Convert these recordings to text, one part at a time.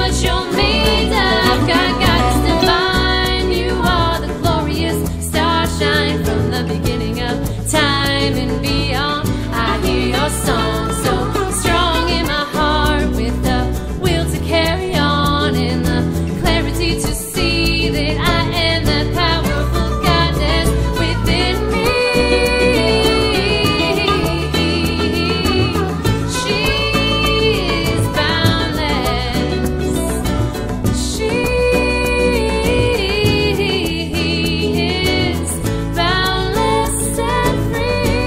what you're made of. God, goddess divine, you are the glorious starshine from the beginning of time and beyond. I hear your song so strong in my heart, with the will to carry on and the clarity to see that I am that powerful goddess within me. She is boundless. She is boundless and free.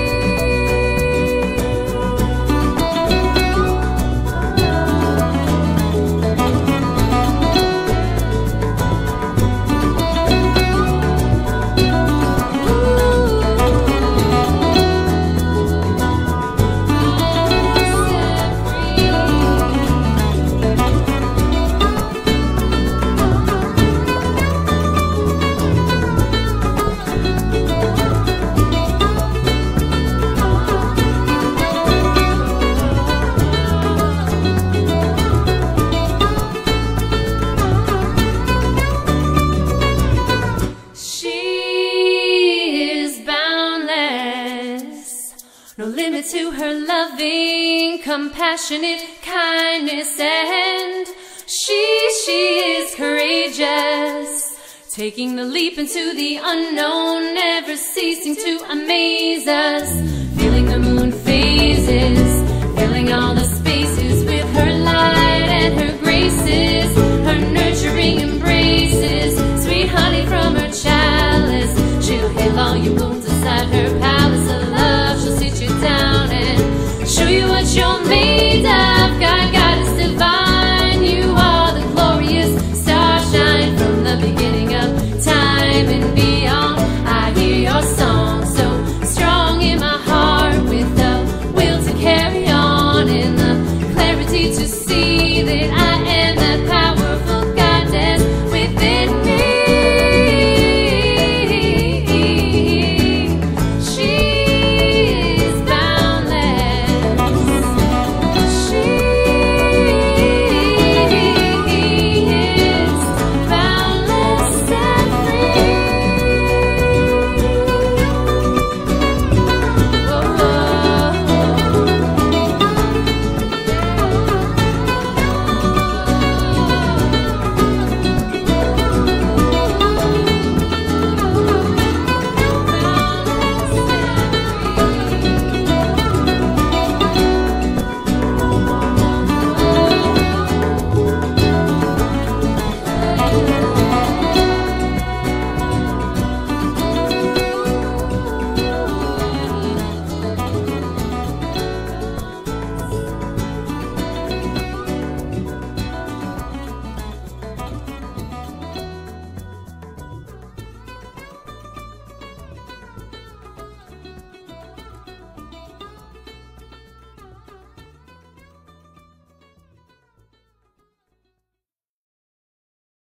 She is boundless, no limit to her loving, compassionate kindness, and she is courageous, taking the leap into the unknown, never ceasing to amaze us. Feeling the moon phases, filling all the spaces with her light and her graces.